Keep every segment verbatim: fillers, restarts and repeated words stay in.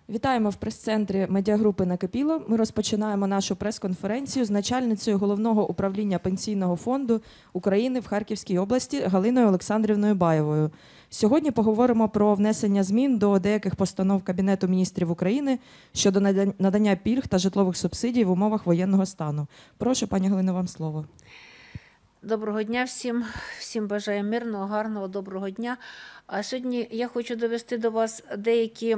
Вітаємо в прес-центрі медіагрупи «Накипіло». Ми розпочинаємо нашу прес-конференцію з начальницею Головного управління Пенсійного фонду України в Харківській області Галиною Олександрівною Баєвою. Сьогодні поговоримо про внесення змін до деяких постанов Кабінету міністрів України щодо надання пільг та житлових субсидій в умовах воєнного стану. Прошу, пані Галино, вам слово. Доброго дня всім, всім бажаю мирного, гарного, доброго дня. А сьогодні я хочу довести до вас деякі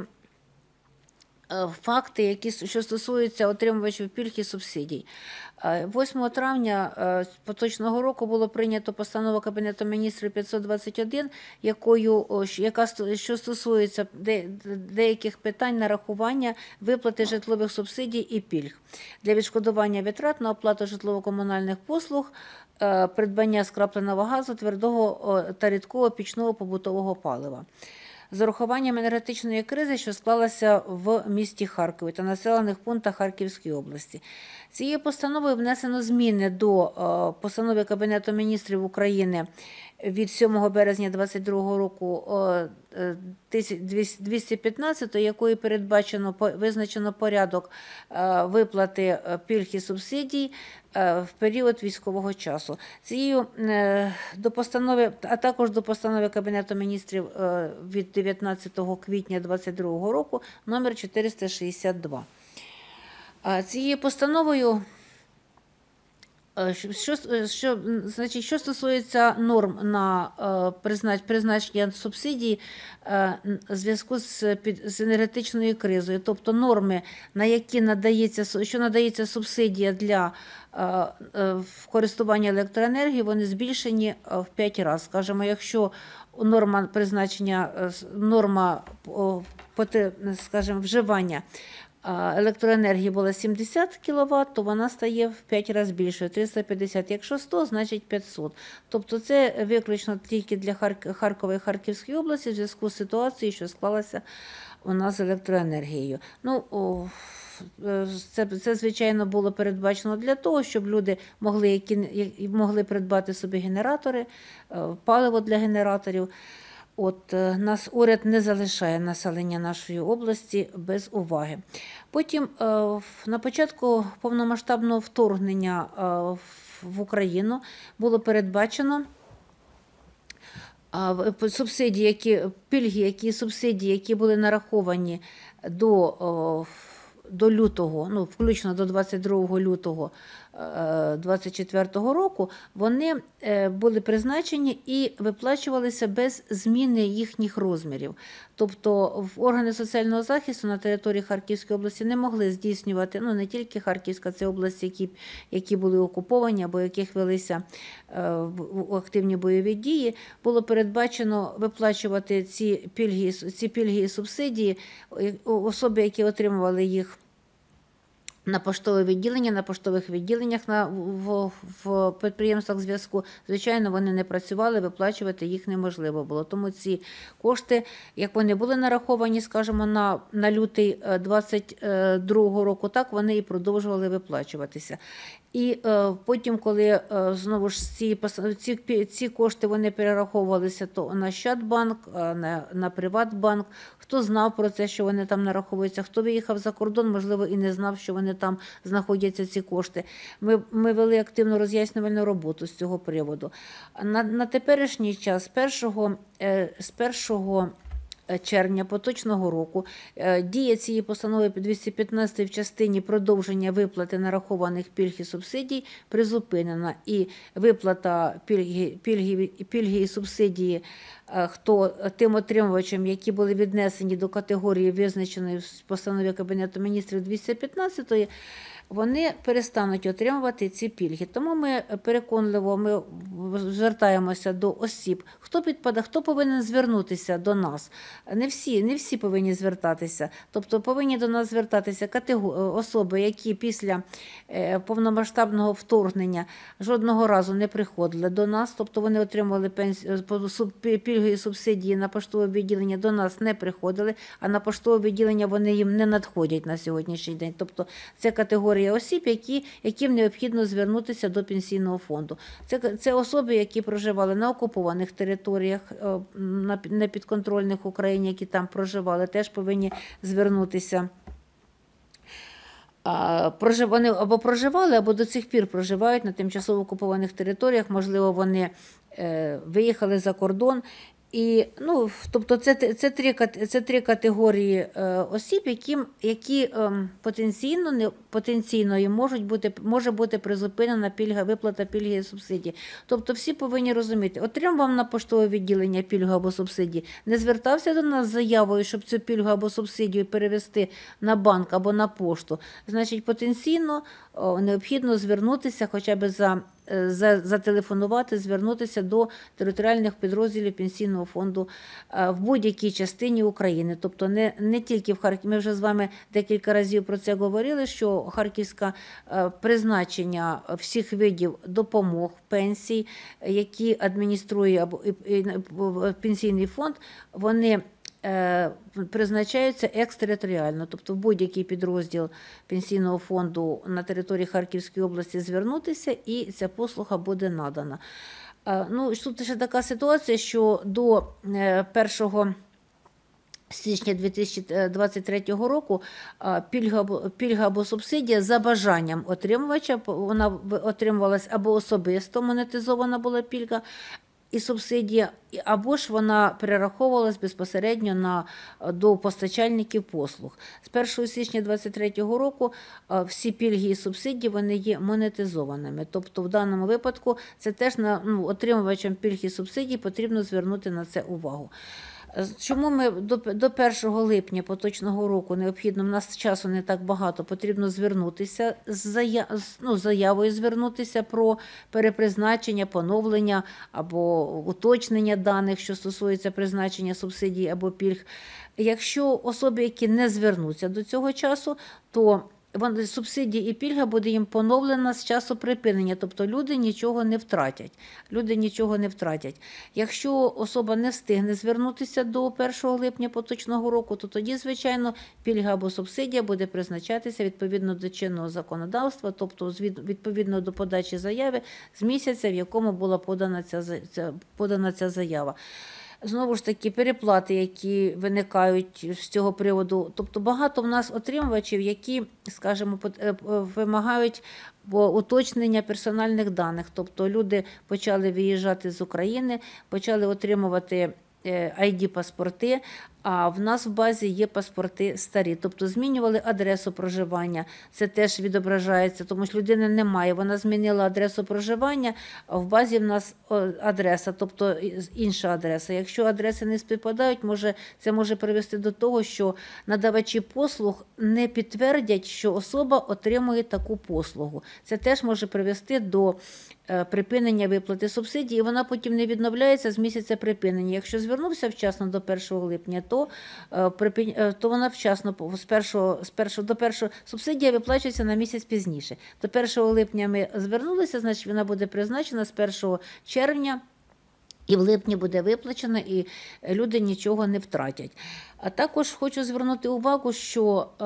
факти, які, що стосуються отримувачів пільг і субсидій. восьмого травня поточного року було прийнято постанову Кабінету міністрів п'ятсот двадцять один, якою, яка, що стосується де, деяких питань нарахування виплати житлових субсидій і пільг для відшкодування витрат на оплату житлово-комунальних послуг, придбання скрапленого газу, твердого та рідкого пічного побутового палива. З урахуванням енергетичної кризи, що склалася в місті Харкові та населених пунктах Харківської області. Цією постановою внесено зміни до постанови Кабінету міністрів України від сьомого березня двадцять другого року двісті п'ятнадцять, якою передбачено визначено порядок виплати пільг і субсидій в період військового часу. Цією до постанови, а також до постанови Кабінету міністрів від дев'ятнадцятого квітня двадцять другого року номер чотириста шістдесят два. Цією постановою, що, що, значить, що стосується норм на призначення субсидій в зв'язку з, з енергетичною кризою, тобто норми, на які надається, що надається субсидія для користування електроенергією, вони збільшені в п'ять разів. Скажімо, якщо норма призначення, норма, скажімо, вживання електроенергії була сімдесят кіловат, то вона стає в п'ять разів більшою, триста п'ятдесят. Якщо сто, значить п'ятсот. Тобто це виключно тільки для Харкова і Харківської області в зв'язку з ситуацією, що склалася у нас з електроенергією. Ну, о, Це, це, звичайно, було передбачено для того, щоб люди могли, які, могли придбати собі генератори, паливо для генераторів. От нас уряд не залишає населення нашої області без уваги. Потім на початку повномасштабного вторгнення в Україну було передбачено субсидії, які, пільги, які субсидії, які були нараховані до до лютого, ну, включно до двадцять другого лютого двадцять четвертого року, вони були призначені і виплачувалися без зміни їхніх розмірів. Тобто в органи соціального захисту на території Харківської області не могли здійснювати, ну не тільки Харківська, це області, які, які були окуповані або яких велися активні бойові дії, було передбачено виплачувати ці пільги, ці пільги і субсидії особи, які отримували їх на поштове відділення, на поштових відділеннях на, в, в підприємствах зв'язку. Звичайно, вони не працювали, виплачувати їх неможливо було. Тому ці кошти, як вони були нараховані, скажімо, на, на лютий двадцять другого року, так вони і продовжували виплачуватися. І е, потім, коли е, знову ж ці, ці, ці кошти вони перераховувалися то на Ощадбанк, на, на Приватбанк, хто знав про це, що вони там нараховуються, хто виїхав за кордон, можливо, і не знав, що вони там знаходяться, ці кошти. Ми, ми вели активну роз'яснювальну роботу з цього приводу. На, на теперішній час, з першого, е, з першого червня поточного року дія цієї постанови двісті п'ятнадцять в частині продовження виплати нарахованих пільг і субсидій призупинена, і виплата пільги, пільги, пільги і субсидії хто тим отримувачам, які були віднесені до категорії, визначеної в постанові Кабінету міністрів двісті п'ятнадцять, вони перестануть отримувати ці пільги. Тому ми переконливо ми звертаємося до осіб. Хто підпадає, хто повинен звернутися до нас? Не всі, не всі повинні звертатися. Тобто повинні до нас звертатися особи, які після повномасштабного вторгнення жодного разу не приходили до нас, тобто вони отримували пільгові пільги і субсидії на поштове відділення до нас не приходили, а на поштове відділення вони їм не надходять на сьогоднішній день. Тобто це категорія осіб, які, яким необхідно звернутися до пенсійного фонду. Це, це особи, які проживали на окупованих територіях, на непідконтрольних Україні, які там проживали, теж повинні звернутися. Вони або проживали, або до цих пір проживають на тимчасово окупованих територіях, можливо, вони е, виїхали за кордон. І, ну, тобто це, це, три, це три категорії е, осіб, які, які е, потенційно, не, потенційно їм можуть бути, може бути призупинена пільга, виплата пільги і субсидії. Тобто всі повинні розуміти, отримав на поштове відділення пільгу або субсидії, не звертався до нас з заявою, щоб цю пільгу або субсидію перевести на банк або на пошту, значить потенційно о, необхідно звернутися хоча б за зателефонувати, звернутися до територіальних підрозділів Пенсійного фонду в будь-якій частині України. Тобто не, не тільки в Харкові. Ми вже з вами декілька разів про це говорили, що харківське призначення всіх видів допомог, пенсій, які адмініструє або Пенсійний фонд, вони призначаються екстериторіально, тобто в будь-який підрозділ Пенсійного фонду на території Харківської області звернутися, і ця послуга буде надана. Ну, тут ще така ситуація, що до першого січня дві тисячі двадцять третього року пільга, пільга або субсидія за бажанням отримувача, вона отримувалась або особисто монетизована була пільга, і субсидія, або ж вона перераховувалась безпосередньо на, до постачальників послуг. З першого січня двадцять третього року всі пільги і субсидії вони є монетизованими. Тобто в даному випадку це теж на, ну, отримувачам пільг і субсидій потрібно звернути на це увагу. Чому ми до, до першого липня поточного року необхідно, в нас часу не так багато, потрібно звернутися з зая, ну, заявою звернутися про перепризначення, поновлення або уточнення даних, що стосується призначення субсидій або пільг. Якщо особи, які не звернуться до цього часу, то субсидії і пільга буде їм поновлена з часу припинення, тобто люди нічого не втратять. Люди нічого не втратять. Якщо особа не встигне звернутися до першого липня поточного року, то тоді, звичайно, пільга або субсидія буде призначатися відповідно до чинного законодавства, тобто відповідно до подачі заяви з місяця, в якому була подана ця, ця, подана ця заява. Знову ж таки, переплати, які виникають з цього приводу. Тобто багато в нас отримувачів, які, скажімо, вимагають уточнення персональних даних. Тобто люди почали виїжджати з України, почали отримувати ай ді-паспорти, а в нас в базі є паспорти старі, тобто змінювали адресу проживання, це теж відображається, тому що людини немає, вона змінила адресу проживання, а в базі в нас адреса, тобто інша адреса. Якщо адреси не співпадають, може, це може привести до того, що надавачі послуг не підтвердять, що особа отримує таку послугу. Це теж може привести до припинення виплати субсидій, і вона потім не відновляється з місяця припинення. Якщо звернувся вчасно до першого липня, то, то вона вчасно з першого, з першого до першого субсидія виплачується на місяць пізніше. До першого липня ми звернулися, значить вона буде призначена з першого червня. І в липні буде виплачено, і люди нічого не втратять. А також хочу звернути увагу, що е,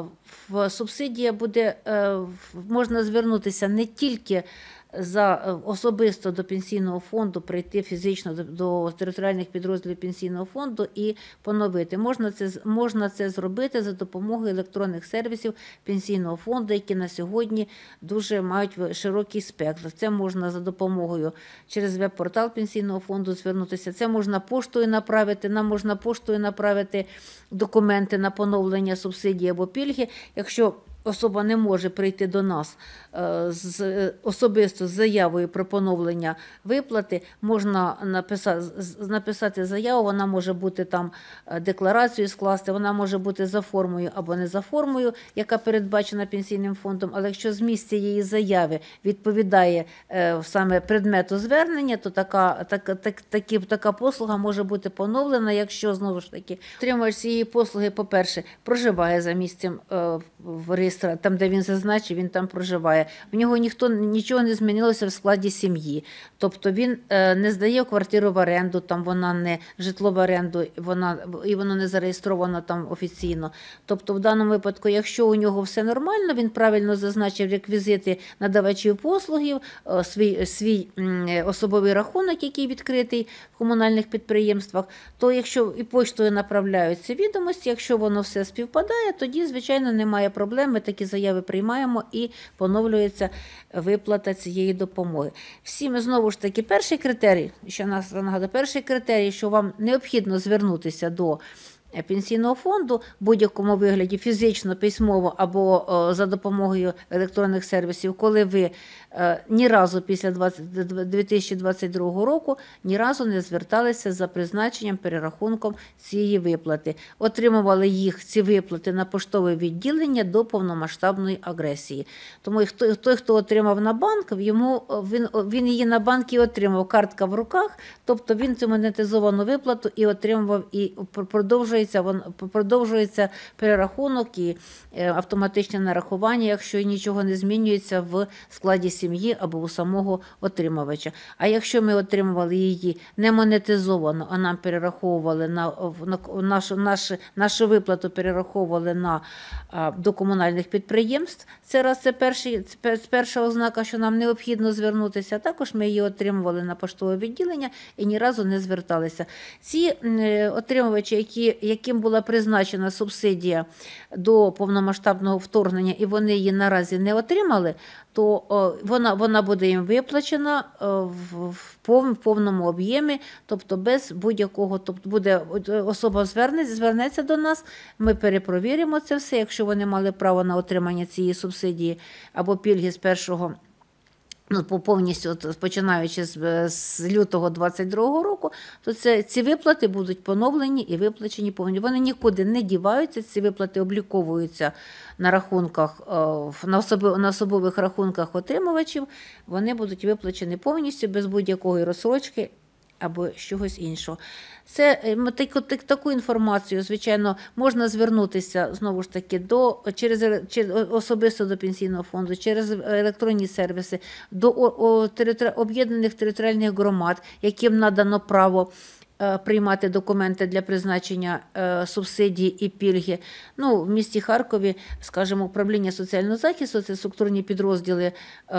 в субсидія буде, е, можна звернутися не тільки за особисто до Пенсійного фонду, прийти фізично до, до територіальних підрозділів Пенсійного фонду і поновити. Можна це, можна це зробити за допомогою електронних сервісів Пенсійного фонду, які на сьогодні дуже мають широкий спектр. Це можна за допомогою через веб-портал Пенсійного фонду звернутися. Це можна поштою направити, нам можна поштою направити документи на поновлення субсидії або пільги. Якщо особа не може прийти до нас з, особисто з заявою про поновлення виплати, можна написати, написати заяву, вона може бути там декларацію скласти, вона може бути за формою або не за формою, яка передбачена Пенсійним фондом, але якщо з місця її заяви відповідає е, саме предмету звернення, то така, така, так, такі, така послуга може бути поновлена, якщо, знову ж таки, отримувач цієї послуги, по-перше, проживає за місцем е, в реєстрації реєстра... там, де він зазначив, він там проживає. В нього ніхто нічого не змінилося в складі сім'ї. Тобто він е, не здає квартиру в оренду, там вона не житло в оренду, вона і воно не зареєстровано там офіційно. Тобто, в даному випадку, якщо у нього все нормально, він правильно зазначив реквізити надавачів послугів, е, свій, свій м, особовий рахунок, який відкритий в комунальних підприємствах, то якщо і поштою направляються відомості, якщо воно все співпадає, тоді, звичайно, немає проблем, ми такі заяви приймаємо і поновлюється виплата цієї допомоги. Всі ми, знову ж таки, перший критерій, ще нас нагадую, перший критерій, що вам необхідно звернутися до Пенсійного фонду в будь-якому вигляді, фізично, письмово або о, за допомогою електронних сервісів, коли ви е, ні разу після дві тисячі двадцять другого року ні разу не зверталися за призначенням, перерахунком цієї виплати. Отримували їх, ці виплати, на поштове відділення до повномасштабної агресії. Тому хто, той, хто отримав на банк, йому, він, він її на банк і отримав, картка в руках, тобто він цю монетизовану виплату і отримував, і продовжує продовжується перерахунок і автоматичне нарахування, якщо нічого не змінюється в складі сім'ї або у самого отримувача. А якщо ми отримували її не монетизовано, а нам перераховували на, на нашу, нашу, нашу виплату перераховували на, до комунальних підприємств, це раз це, перший, це перша ознака, що нам необхідно звернутися. Також ми її отримували на поштове відділення і ні разу не зверталися. Ці отримувачі, які яким була призначена субсидія до повномасштабного вторгнення, і вони її наразі не отримали, то вона, вона буде їм виплачена в, в, пов, в повному об'ємі, тобто без будь-якого, тобто буде особа звернеться, звернеться до нас, ми перепровіримо це все, якщо вони мали право на отримання цієї субсидії або пільги з першого, ну, повністю, от, починаючи з, з лютого двадцять другого року, то це, ці виплати будуть поновлені і виплачені повністю. Вони нікуди не діваються, ці виплати обліковуються на рахунках, на, особи, на особових рахунках отримувачів, вони будуть виплачені повністю, без будь-якої розсрочки або чогось іншого. Це таку, таку інформацію, звичайно, можна звернутися, знову ж таки, до, через, через, особисто до Пенсійного фонду, через електронні сервіси, до о, територи, об'єднаних територіальних громад, яким надано право приймати документи для призначення субсидій і пільги. Ну, в місті Харкові, скажімо, управління соціального захисту – це структурні підрозділи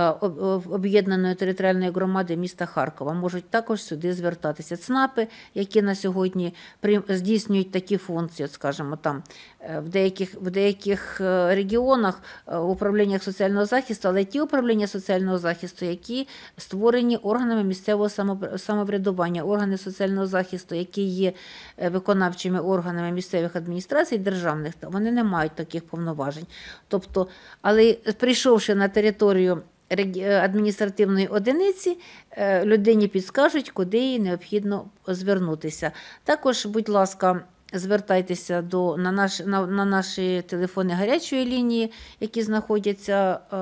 об'єднаної територіальної громади міста Харкова. Можуть також сюди звертатися ЦНАПи, які на сьогодні здійснюють такі функції, от, скажімо, там в деяких, в деяких регіонах управління соціального захисту, але ті управління соціального захисту, які створені органами місцевого самоврядування, органи соціального захисту, які є виконавчими органами місцевих адміністрацій державних, вони не мають таких повноважень. Тобто, але прийшовши на територію адміністративної одиниці, людині підскажуть, куди їй необхідно звернутися. Також, будь ласка, звертайтеся до, на, наш, на, на наші телефони гарячої лінії, які знаходяться е,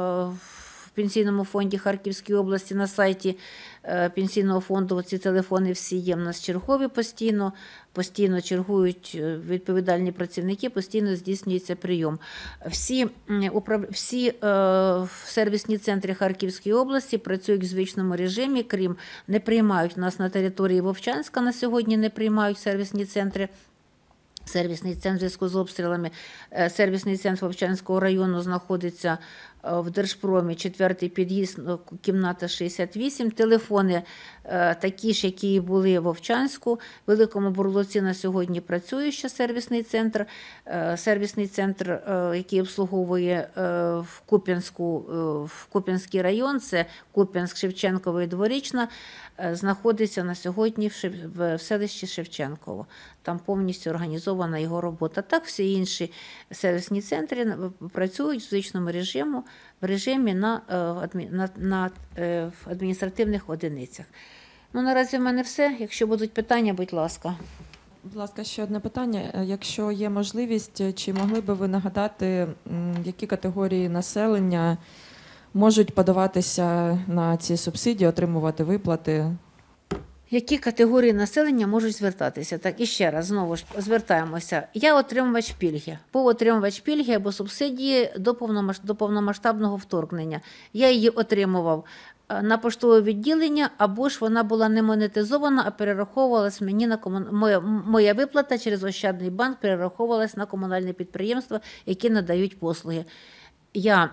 в Пенсійному фонді Харківської області, на сайті е, Пенсійного фонду. Ці телефони всі є в нас чергові постійно, постійно чергують відповідальні працівники, постійно здійснюється прийом. Всі, управ... всі е, сервісні центри Харківської області працюють в звичному режимі, крім не приймають у нас на території Вовчанська, на сьогодні не приймають сервісні центри. Сервісний центр в зв'язку з обстрілами. Сервісний центр Вовчанського району знаходиться в Держпромі, четвертий під'їзд, кімната шістдесят вісім. Телефони такі ж, які і були в Вовчанську. В Великому Бурлуці на сьогодні працює ще сервісний центр. Сервісний центр, який обслуговує в Куп'янську, в Куп'янський район, це Куп'янськ, Шевченково і Дворічна, знаходиться на сьогодні в селищі Шевченково. Там повністю організована його робота. Так, всі інші сервісні центри працюють в звичному режимі, в режимі на, на, на адміністративних одиницях. Ну, наразі в мене все. Якщо будуть питання, будь ласка. Будь ласка, ще одне питання. Якщо є можливість, чи могли би ви нагадати, які категорії населення можуть подаватися на ці субсидії, отримувати виплати? Які категорії населення можуть звертатися? Так, і ще раз, знову ж звертаємося. Я отримувач пільги, був отримувач пільги або субсидії до повномасш- до повномасштабного вторгнення. Я її отримував е, на поштове відділення, або ж вона була не монетизована, а перераховувалась мені на комун... моя, моя виплата через Ощадний банк перераховувалась на комунальні підприємства, які надають послуги. Я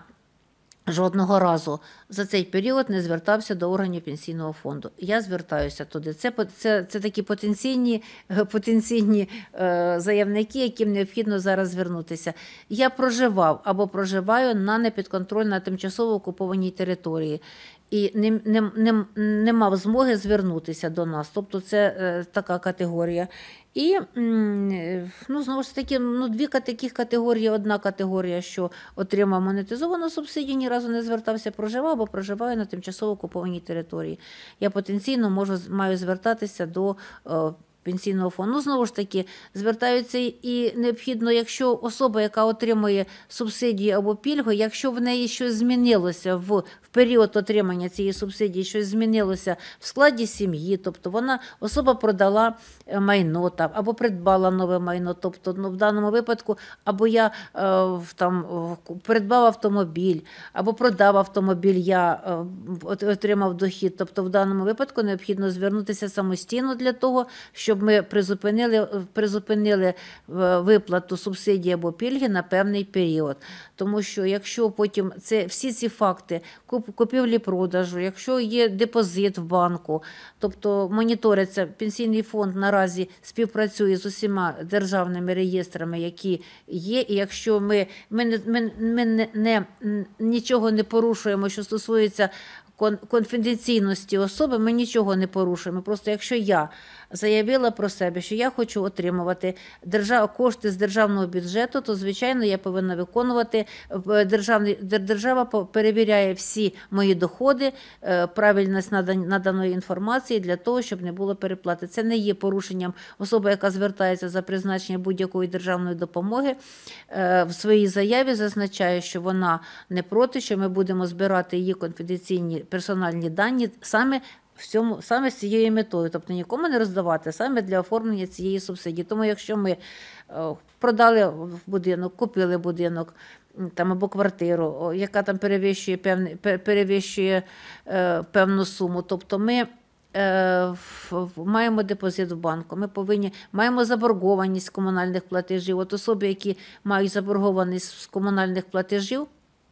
жодного разу за цей період не звертався до органів пенсійного фонду. Я звертаюся туди. Це, по- це, це такі потенційні, е, потенційні е, заявники, яким необхідно зараз звернутися. Я проживав або проживаю на непідконтрольній, на тимчасово окупованій території. І не, не, не, не мав змоги звернутися до нас. Тобто це е, така категорія. І м, е, ну, знову ж таки, ну, дві ка- таких категорії. Одна категорія, що отримав монетизовану субсидію, ні разу не звертався, проживав або проживаю на тимчасово окупованій території. Я потенційно можу, маю звертатися до е, пенсійного фонду. Ну, знову ж таки, звертаються і необхідно, якщо особа, яка отримує субсидію або пільгу, якщо в неї щось змінилося в, в період отримання цієї субсидії, щось змінилося в складі сім'ї, тобто вона, особа продала е, майно там, або придбала нове майно, тобто ну, в даному випадку, або я е, в- там, е, придбав автомобіль, або продав автомобіль, я е, от- отримав дохід, тобто в даному випадку необхідно звернутися самостійно для того, щоб ми призупинили, призупинили е, виплату субсидії або пільги на певний період. Тому що якщо потім це, всі ці факти куп- купівлі-продажу, якщо є депозит в банку, тобто моніториться, пенсійний фонд наразі співпрацює з усіма державними реєстрами, які є, і якщо ми, ми, не, ми, ми не, не, нічого не порушуємо, що стосується кон- конфіденційності особи, ми нічого не порушуємо. Просто якщо я заявила про себе, що я хочу отримувати держав... кошти з державного бюджету, то, звичайно, я повинна виконувати, е, державний... дер- держава по- перевіряє всі мої доходи, е, правильність надан- наданої інформації для того, щоб не було переплати. Це не є порушенням. Особа, яка звертається за призначення будь-якої державної допомоги, е, в своїй заяві зазначає, що вона не проти, що ми будемо збирати її конфіденційні персональні дані саме в цьому, саме з цією метою, тобто нікому не роздавати, саме для оформлення цієї субсидії. Тому якщо ми е, продали будинок, купили будинок м, там, або квартиру, о, яка там перевищує, певне, пе- перевищує е, певну суму, тобто ми е, в- в- маємо депозит в банку, ми повинні, маємо заборгованість комунальних платежів. От особи, які мають заборгованість з комунальних платежів,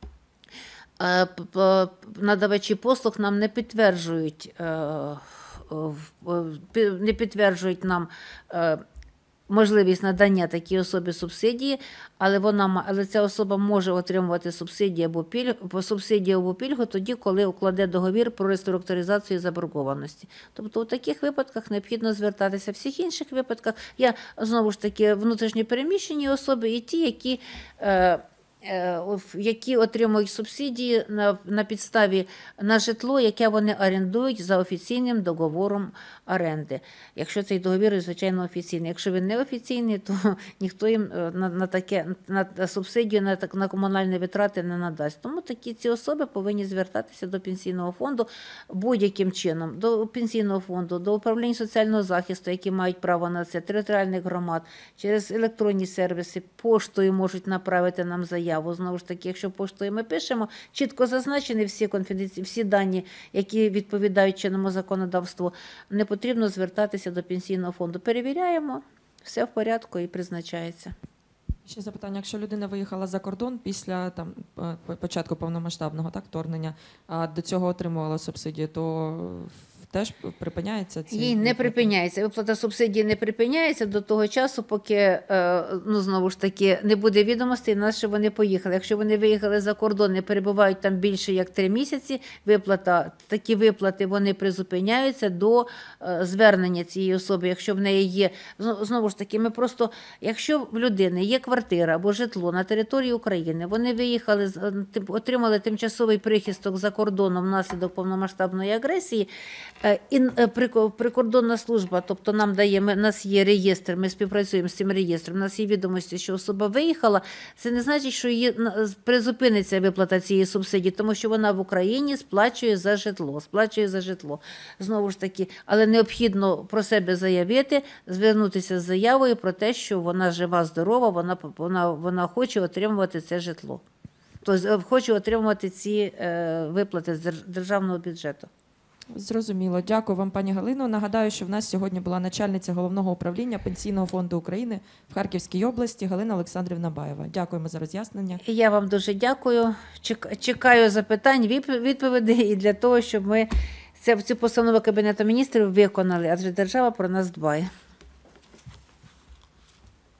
Е, п- п- надавачі послуг нам не підтверджують, е, в- в- пі- не підтверджують нам е, можливість надання такій особі субсидії, але вона ма- але ця особа може отримувати субсидію або пільгу, субсидію або пільгу тоді, коли укладе договір про реструктуризацію заборгованості. Тобто у таких випадках необхідно звертатися. В всіх інших випадках я знову ж таки внутрішньо переміщені особи і ті, які е, е, в- які отримують субсидії на, на підставі на житло, яке вони орендують за офіційним договором оренди. Якщо цей договір, звичайно, офіційний. Якщо він не офіційний, то ніхто їм е, на, на, таке, на субсидію, на, так- на комунальні витрати не надасть. Тому такі ці особи повинні звертатися до пенсійного фонду будь-яким чином, до пенсійного фонду, до управління соціального захисту, які мають право на це, територіальних громад, через електронні сервіси, поштою можуть направити нам заяву. Знову ж таки, якщо поштою ми пишемо, чітко зазначені всі конфіденційні, всі дані, які відповідають чинному законодавству, не потрібно звертатися до пенсійного фонду. Перевіряємо, все в порядку і призначається. Ще запитання: якщо людина виїхала за кордон після там е, по- початку повномасштабного так вторгнення, а до цього отримувала субсидію, то в- теж припиняється ці Їй не виплати? припиняється. Виплата субсидії не припиняється до того часу, поки, е, ну, знову ж таки, не буде відомостей, на що вони поїхали. Якщо вони виїхали за кордон і перебувають там більше як три місяці, виплата, такі виплати вони призупиняються до е, звернення цієї особи. Якщо в неї є, зно- знову ж таки, ми просто, якщо в людини є квартира або житло на території України, вони виїхали, з- е, тип- отримали тимчасовий прихисток за кордоном внаслідок повномасштабної агресії, Е, І е, прико- прикордонна служба, тобто нам дає, ми, у нас є реєстр, ми співпрацюємо з цим реєстром, у нас є відомості, що особа виїхала, це не значить, що її на- призупиниться виплата цієї субсидії, тому що вона в Україні сплачує за житло, сплачує за житло. Знову ж таки, але необхідно про себе заявити, звернутися з заявою про те, що вона жива, здорова, вона, вона, вона хоче отримувати це житло. Тобто е, хоче отримувати ці е, виплати з держ- державного бюджету. Зрозуміло. Дякую вам, пані Галино. Нагадаю, що в нас сьогодні була начальниця Головного управління Пенсійного фонду України в Харківській області Галина Олександрівна Баєва. Дякуємо за роз'яснення. І я вам дуже дякую. Чек- Чекаю запитань, відп- відповідей і для того, щоб ми це- цю постанову Кабінету міністрів виконали, адже держава про нас дбає.